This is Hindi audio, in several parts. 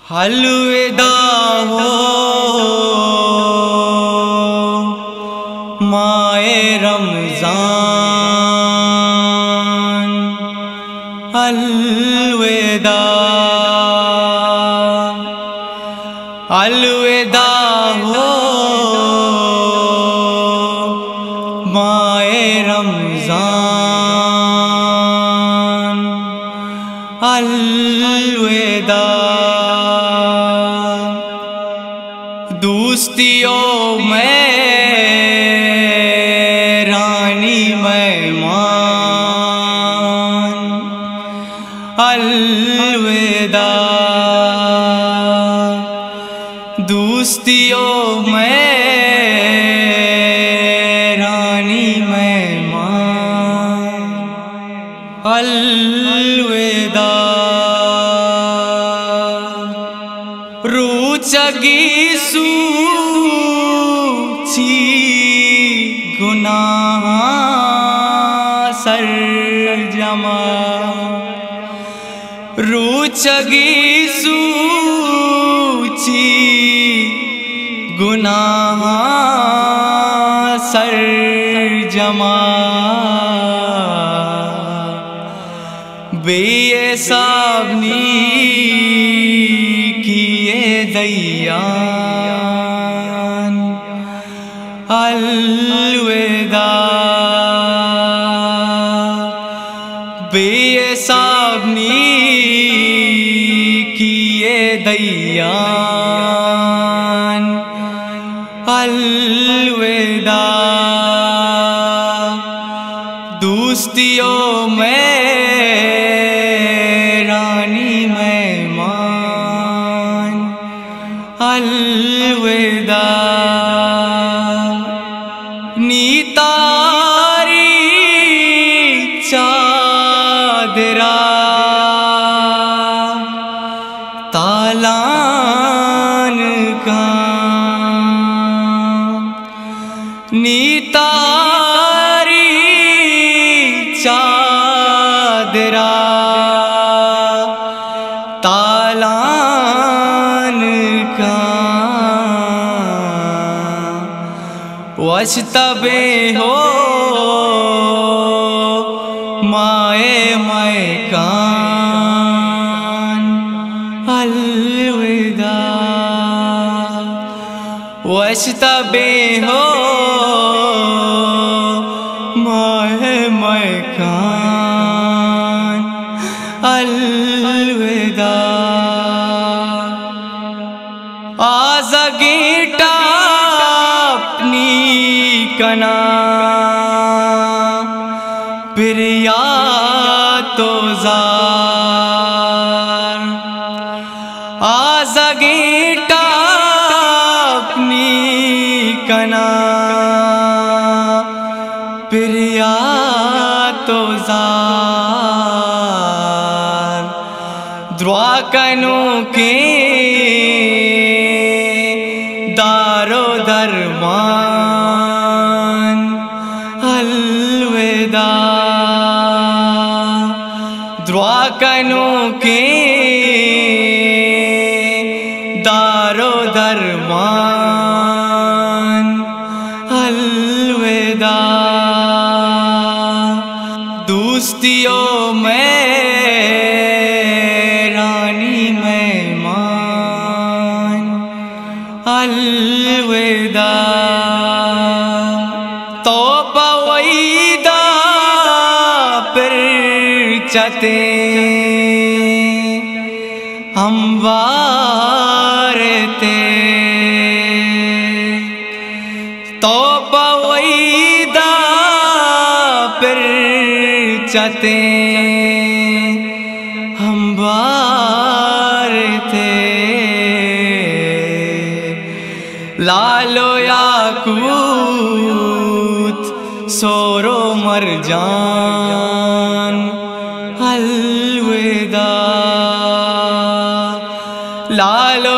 अलविदा हो माए रमजान, अलविदा अलविदा हो माए रमजान, अलविदा। दोस्तियों में रानी मेहमान, अलविदा। दोस्तियों में रानी मेहमान, अलविदा। रूचगी सूची गुनाह सरजमा, रूचगी सूची गुनाह सरजमा। बेसाबनी किए दयान, अलविदा। बेसाबनी किए दयान, अलविदा। दोस्तियों में रानी मेहमान, अलविदा। नीतारी चादरा तालान का, नीतारी चादरा तालान का। वशतबे हो माए मैकान, अलविदा। वशतबे हो माए मैकान, अलविदा। आज़गीटा अपनी कना बिरिया तो जार, आज़गीटा अपनी कना बिरिया तो जार। दुआ कनो के दारो दरमान, अलविदा। दुआ कनो के दारो दरमान, अलविदा। दोस्तियों में रानी मेहमान, अलविदा। तो पवैदा फिर चते हम वारते, तो पवैदा फिर चते हम वारते। लालो याकूत सोरो मरजान, अलविदा। लालो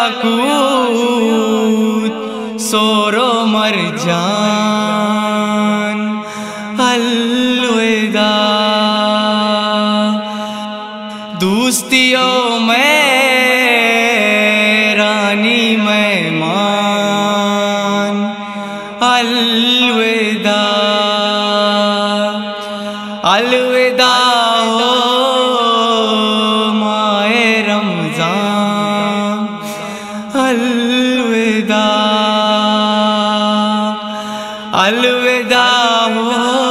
याकूत सोरो मरजान, अलविदा। दोस्तियों में मेहमान। अलविदा अलविदा हो माए रमजान। अलविदा अलविदा हो